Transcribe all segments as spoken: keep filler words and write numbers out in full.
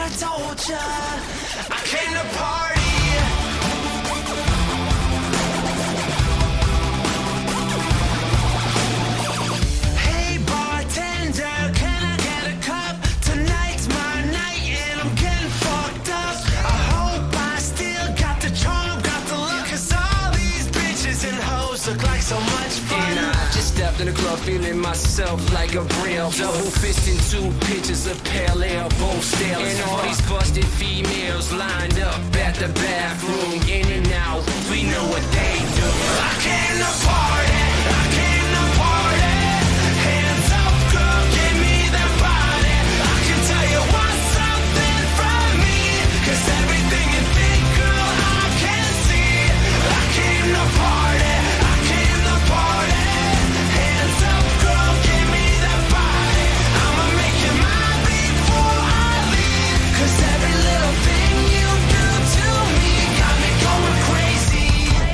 I told ya I came to party. Hey bartender, can I get a cup? Tonight's my night and I'm getting fucked up. I hope I still got the charm, got the look, 'cause all these bitches and hoes look like so much fun. And I just stepped in the club feeling myself like a real double fisting two pitchers of pale ale, both stale. And all these busted females lined up at the bathroom, in and out, we know what they do. I came to party, I came to party. Hands up, girl, give me that body. I can tell you want something from me, 'cause everything you think, girl, I can see. I came to party, I came to party. Hands up, girl, give me that body. I'ma make you mine before I leave, 'cause every little thing you do to me got me going crazy.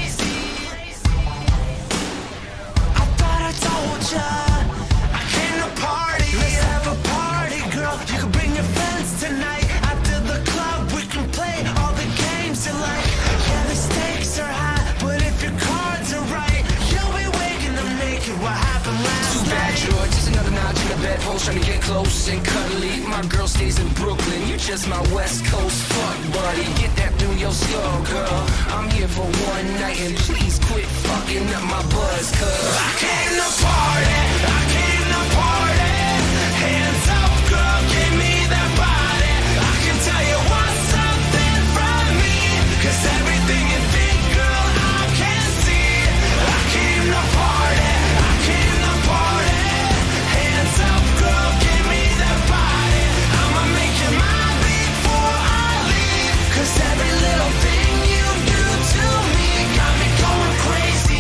I thought I told ya I came to party. Let's have a party, girl. You can bring your friends tonight. After the club, we can play all the games you like. Yeah, the stakes are high, but if your cards are right, you'll be waking up naked. What happened last Too bad night? you're just another notch in the bedpost, trying to get close and cuddly. My girl stays in Brooklyn, you just my West Coast fuck buddy. Get that through your skull, girl. I'm here for one night, and please quit fucking up my buzz, 'cause I came to party, I came to party. Hands up, girl, give me that body. I can tell you want something from me, 'cause everything you think, girl, I can see. I came to party, I came to party. Hands up, girl, give me that body. I'ma make you mine before I leave, 'cause every little thing you do to me got me going crazy.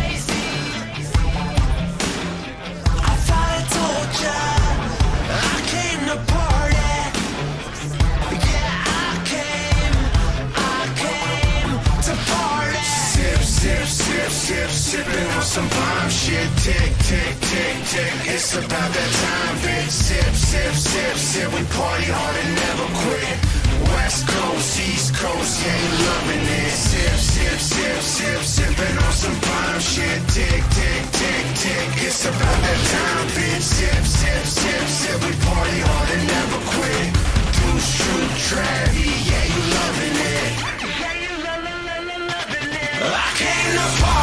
I thought I told ya I came to party. Yeah, I came, I came to party. Sip, sip, sip, sip, sipping on some bomb shit. Tick, tick, tick, tick, it's about that time, bitch. Sip, sip, sip, sip, we party hard and never quit. West Coast, East Coast, yeah, you loving it. Sip, sip, sip, sip, sipping on some bomb shit. Tick, tick, tick, tick, it's about that time, bitch. Sip, sip, sip, sip, we party hard and never quit. Deuce, true, Travie, yeah, you loving it. Yeah, you lo- lo- lo- lo- loving it. I came to party.